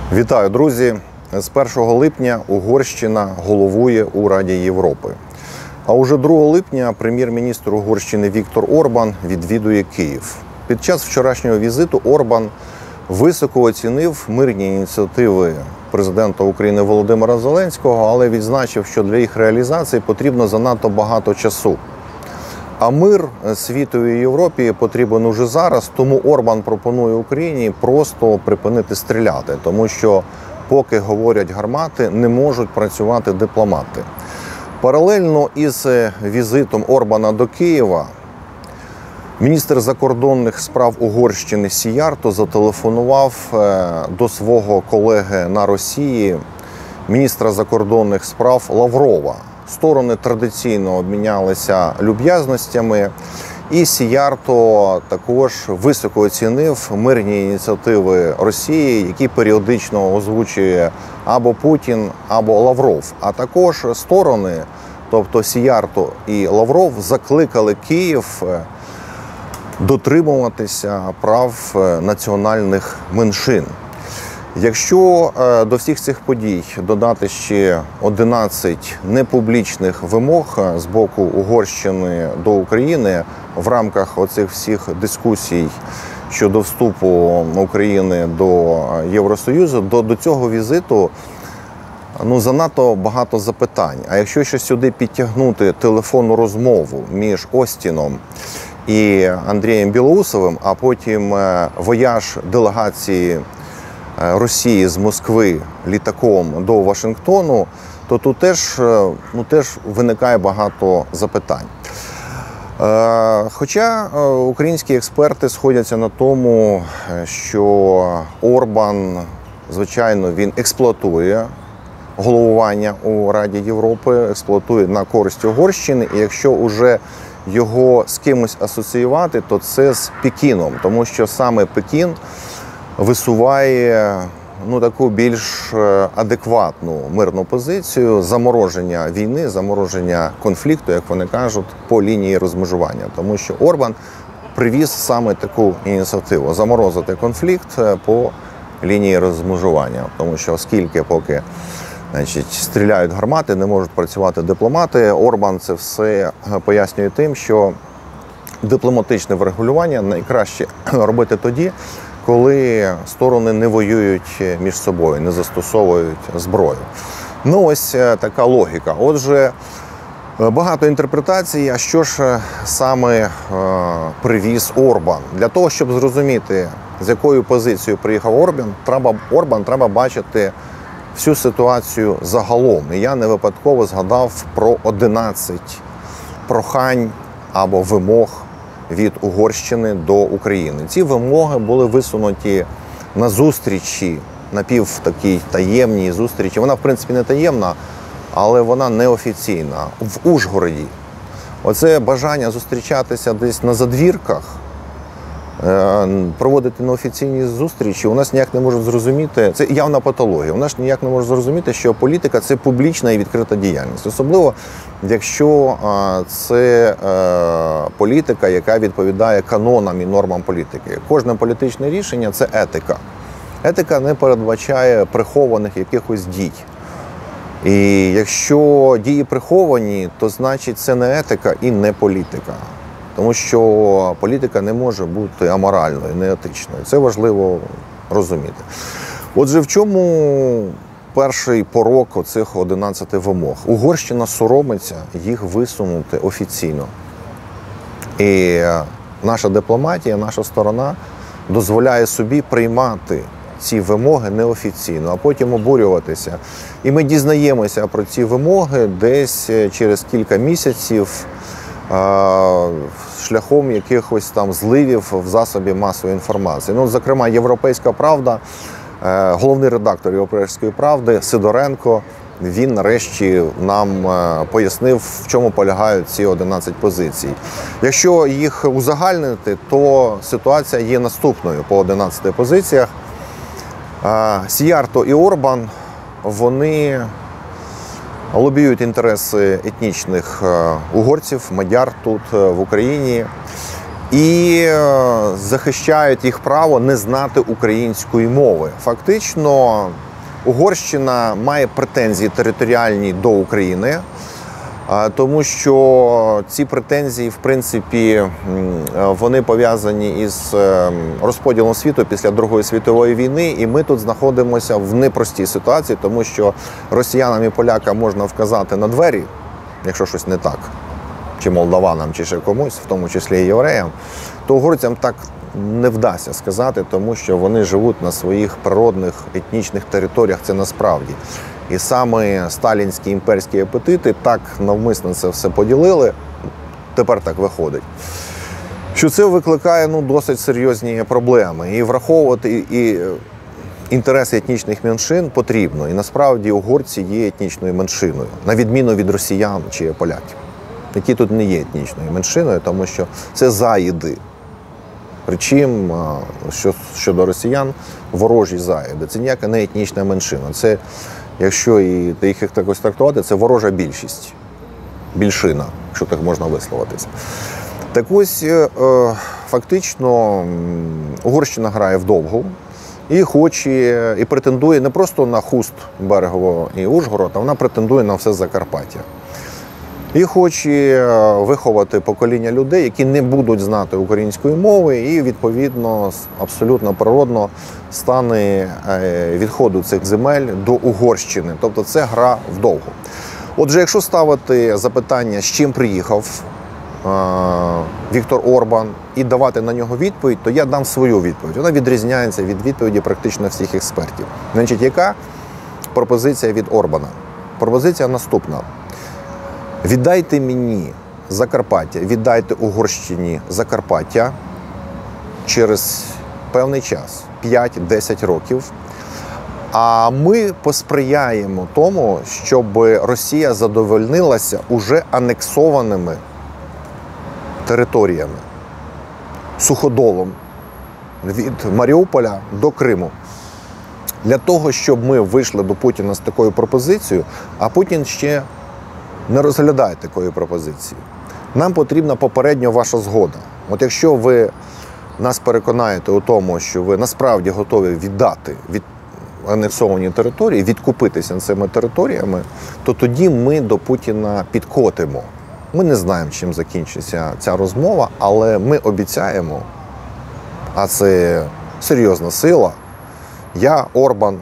Вітаю, друзі! З 1 липня Угорщина головує у Раді Європи. А уже 2 липня прем'єр-міністр Угорщини Віктор Орбан відвідує Київ. Під час вчорашнього візиту Орбан високо оцінив мирні ініціативи президента України Володимира Зеленського, але відзначив, що для їх реалізації потрібно занадто багато часу. А мир світу і Європі потрібен уже зараз, тому Орбан пропонує Україні просто припинити стріляти, тому що поки говорять гармати, не можуть працювати дипломати. Паралельно із візитом Орбана до Києва міністр закордонних справ Угорщини Сіярто зателефонував до свого колеги на Росії, міністра закордонних справ Лаврова. Сторони традиційно обмінялися люб'язностями, і Сіярто також високо оцінив мирні ініціативи Росії, які періодично озвучує або Путін, або Лавров. А також сторони, тобто Сіярто і Лавров, закликали Київ дотримуватися прав національних меншин. Якщо до всіх цих подій додати ще 11 непублічних вимог з боку Угорщини до України в рамках оцих всіх дискусій щодо вступу України до Євросоюзу, до цього візиту занадто багато запитань. А якщо ще сюди підтягнути телефонну розмову між Остіном і Андрієм Білоусовим, а потім вояж делегації Росії з Москви літаком до Вашингтону, то тут теж виникає багато запитань. Хоча українські експерти сходяться на тому, що Орбан, звичайно, він експлуатує головування у Раді Європи, експлуатує на користь Угорщини, і якщо вже його з кимось асоціювати, то це з Пекіном, тому що саме Пекін висуває таку більш адекватну мирну позицію замороження війни, замороження конфлікту, як вони кажуть, по лінії розмежування. Тому що Орбан привіз саме таку ініціативу – заморозити конфлікт по лінії розмежування. Тому що оскільки поки стріляють гармати, не можуть працювати дипломати, Орбан це все пояснює тим, що дипломатичне врегулювання найкраще робити тоді, коли сторони не воюють між собою, не застосовують зброю. Ось така логіка. Отже, багато інтерпретацій, а що ж саме привіз Орбан. Для того, щоб зрозуміти, з якою позицією приїхав Орбан, треба бачити всю ситуацію загалом. І я не випадково згадав про 11 прохань або вимог від Угорщини до України. Ці вимоги були висунуті на зустрічі, напівтакій таємній зустрічі. Вона, в принципі, не таємна, але вона неофіційна. В Ужгороді. Оце бажання зустрічатися десь на задвірках, проводити неофіційні зустрічі, у нас ніяк не можуть зрозуміти, це явна патологія, у нас ніяк не може зрозуміти, що політика – це публічна і відкрита діяльність. Особливо, якщо це політика, яка відповідає канонам і нормам політики. Кожне політичне рішення – це етика. Етика не передбачає прихованих якихось дій. І якщо дії приховані, то значить це не етика і не політика. Тому що політика не може бути аморальною, неетичною. Це важливо розуміти. Отже, в чому перший порок оцих 11 вимог? Угорщина соромиться їх висунути офіційно. І наша дипломатія, наша сторона дозволяє собі приймати ці вимоги неофіційно, а потім обурюватися. І ми дізнаємося про ці вимоги десь через кілька місяців, шляхом якихось там зливів в засобі масової інформації. Зокрема, «Європейська правда», головний редактор «Європейської правди» Сидоренко, він нарешті нам пояснив, в чому полягають ці 11 позицій. Якщо їх узагальнити, то ситуація є наступною по 11 позиціях. Сіярто і Орбан, вони лобіюють інтереси етнічних угорців, мадяр тут в Україні. і захищають їх право не знати української мови. Фактично, Угорщина має претензії територіальні до України, тому що ці претензії, в принципі, вони пов'язані із розподілом світу після Другої світової війни, і ми тут знаходимося в непростій ситуації, тому що росіянам і полякам можна вказати на двері, якщо щось не так, чи молдаванам, чи ще комусь, в тому числі і євреям, то угорцям так не вдасться сказати, тому що вони живуть на своїх природних етнічних територіях, це насправді. І саме сталінські імперські апетити так навмисно це все поділили, тепер так виходить, що це викликає досить серйозні проблеми. І враховувати і інтереси етнічних меншин потрібно. І насправді угорці є етнічною меншиною, на відміну від росіян чи поляків, які тут не є етнічною меншиною, тому що це заїди. Причим, щодо росіян, ворожі заїди. Це ніяка не етнічна меншина. Це, якщо їх якось трактувати, це ворожа більшість. Більшина, якщо так можна висловитися. Так ось, фактично, Угорщина грає вдовгу і хоче, і претендує не просто на Хуст, Берегово і Ужгород, а вона претендує на все Закарпаття. І хоче виховати покоління людей, які не будуть знати української мови, і, відповідно, абсолютно природно стане відходу цих земель до Угорщини. Тобто це гра вдовгу. Отже, якщо ставити запитання, з чим приїхав Віктор Орбан, і давати на нього відповідь, то я дам свою відповідь. Вона відрізняється від відповіді практично всіх експертів. Значить, яка пропозиція від Орбана? Пропозиція наступна. Віддайте мені Закарпаття, віддайте Угорщині Закарпаття через певний час, 5-10 років, а ми посприяємо тому, щоб Росія задовольнилася уже анексованими територіями, суходолом від Маріуполя до Криму. Для того, щоб ми вийшли до Путіна з такою пропозицією, а Путін ще не розглядає такої пропозиції. Нам потрібна попередньо ваша згода. От якщо ви нас переконаєте у тому, що ви насправді готові віддати анексовані території, відкупитися цими територіями, то тоді ми до Путіна підкотимо. Ми не знаємо, чим закінчиться ця розмова, але ми обіцяємо, а це серйозна сила, я, Орбан,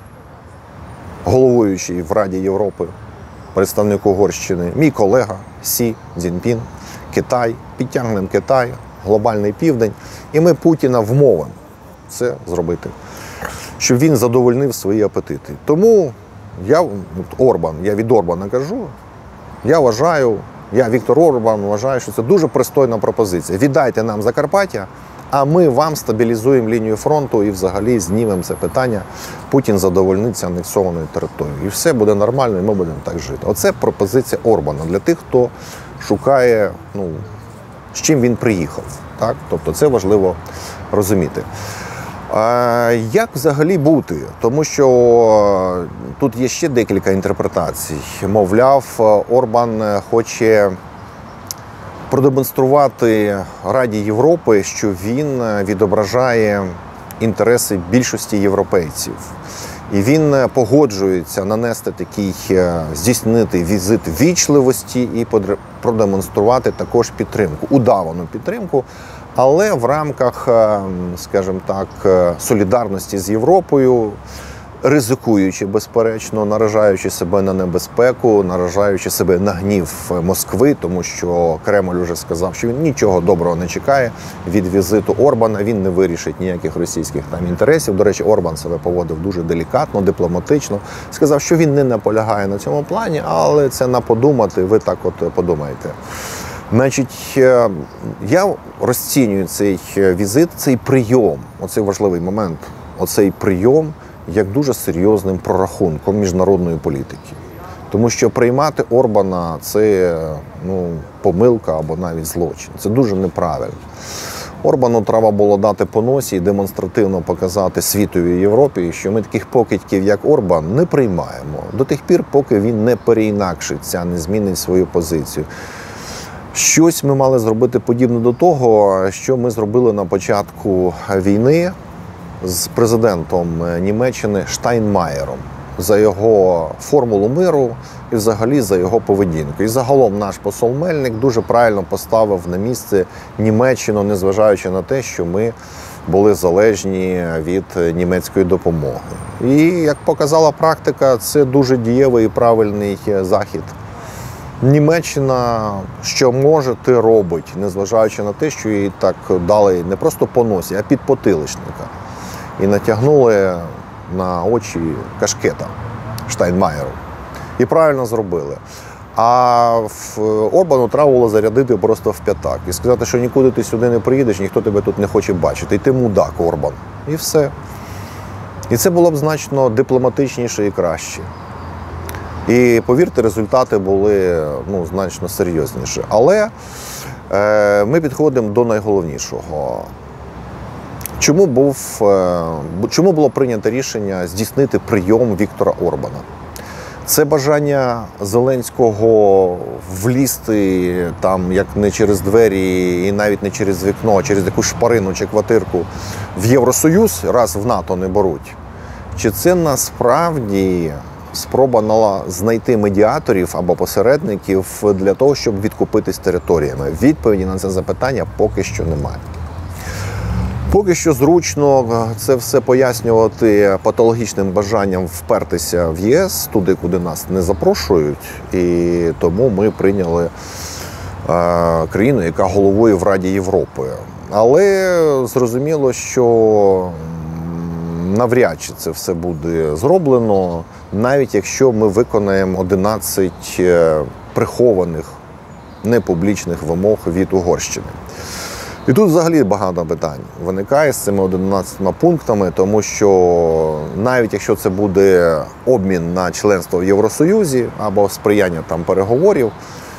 головуючий в Раді Європи, представник Угорщини, мій колега Сі Цзіньпін, Китай, підтягнемо Китай, глобальний південь, і ми Путіна вмовимо це зробити, щоб він задовольнив свої апетити. Тому я від Орбана кажу, я, Віктор Орбан, вважаю, що це дуже пристойна пропозиція. Віддайте нам Закарпаття, а ми вам стабілізуємо лінію фронту і взагалі знімемо це питання. Путін задовольниться анексованою територією. І все буде нормально, і ми будемо так жити. Оце пропозиція Орбана для тих, хто шукає, з чим він приїхав. Так? Тобто це важливо розуміти. Як взагалі бути? Тому що тут є ще декілька інтерпретацій. Мовляв, Орбан хоче продемонструвати Раді Європи, що він відображає інтереси більшості європейців. І він погоджується здійснити візит ввічливості і продемонструвати також підтримку, удавану підтримку, але в рамках, скажімо так, солідарності з Європою, ризикуючи, безперечно, наражаючи себе на небезпеку, наражаючи себе на гнів Москви, тому що Кремль вже сказав, що він нічого доброго не чекає від візиту Орбана, він не вирішить ніяких російських інтересів. До речі, Орбан себе поводив дуже делікатно, дипломатично, сказав, що він не наполягає на цьому плані, але це на подумати, ви так от подумаєте. Значить, я розцінюю цей візит, цей прийом, оцей важливий момент, оцей прийом, як дуже серйозним прорахунком міжнародної політики. Тому що приймати Орбана – це помилка або навіть злочин. Це дуже неправильно. Орбану треба було дати по носі і демонстративно показати світовій Європі, що ми таких покидьків, як Орбан, не приймаємо. До тих пір, поки він не переінакшиться, не змінить свою позицію. Щось ми мали зробити подібне до того, що ми зробили на початку війни з президентом Німеччини Штайнмаєром за його формулу миру і взагалі за його поведінку. І загалом наш посол Мельник дуже правильно поставив на місце Німеччину, незважаючи на те, що ми були залежні від німецької допомоги. І, як показала практика, це дуже дієвий і правильний захід. Німеччина, що може, те робить, незважаючи на те, що їй так дали не просто по носі, а під потиличника. І натягнули на очі кашкета Штайнмаєру. І правильно зробили. А Орбану треба було зарядити просто в п'ятак. І сказати, що нікуди ти сюди не приїдеш, ніхто тебе тут не хоче бачити. І ти мудак, Орбан. І все. І це було б значно дипломатичніше і краще. І, повірте, результати були значно серйозніші. Але ми підходимо до найголовнішого. Чому було прийнято рішення здійснити прийом Віктора Орбана? Це бажання Зеленського влізти там, як не через двері і навіть не через вікно, а через якусь шпарину чи квартирку в Євросоюз, раз в НАТО не беруть? Чи це насправді спроба знайти медіаторів або посередників для того, щоб відкупитись територіями? Відповіді на це запитання поки що немає. Поки що зручно це все пояснювати патологічним бажанням впертися в ЄС, туди, куди нас не запрошують. І тому ми прийняли країну, яка головує в Раді Європи. Але зрозуміло, що навряд чи це все буде зроблено, навіть якщо ми виконаємо 11 прихованих, непублічних вимог від Угорщини. І тут взагалі багато питань виникає з цими 11 пунктами, тому що навіть якщо це буде обмін на членство в Євросоюзі або сприяння там переговорів,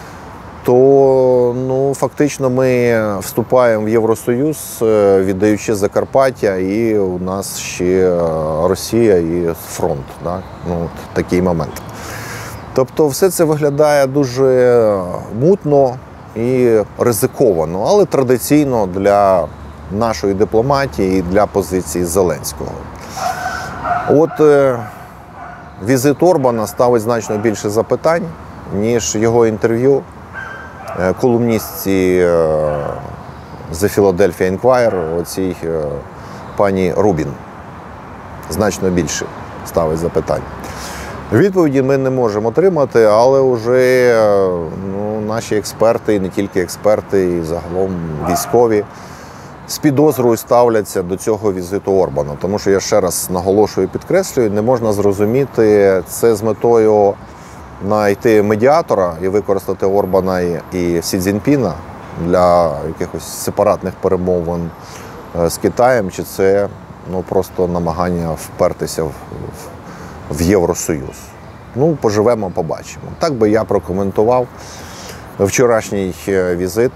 то фактично ми вступаємо в Євросоюз, віддаючи Закарпаття, і у нас ще Росія і фронт. Так? Такий момент. Тобто все це виглядає дуже мутно і ризиковано, але традиційно для нашої дипломатії і для позиції Зеленського. От візит Орбана ставить значно більше запитань, ніж його інтерв'ю колумністці The Philadelphia Inquirer, оцій пані Рубін. Значно більше ставить запитань. Відповіді ми не можемо отримати, але вже наші експерти, і не тільки експерти, і загалом військові, з підозрою ставляться до цього візиту Орбана. Тому що, я ще раз наголошую і підкреслюю, не можна зрозуміти це з метою знайти медіатора і використати Орбана і Сі Цзіньпіна для якихось сепаратних перемовин з Китаєм, чи це просто намагання впертися в Євросоюз. Поживемо, побачимо. Так би я прокоментував вчорашній візит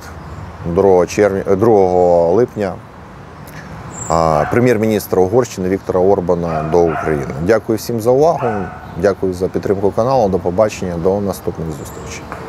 2 липня прем'єр-міністра Угорщини Віктора Орбана до України. Дякую всім за увагу, дякую за підтримку каналу, до побачення, до наступних зустрічей.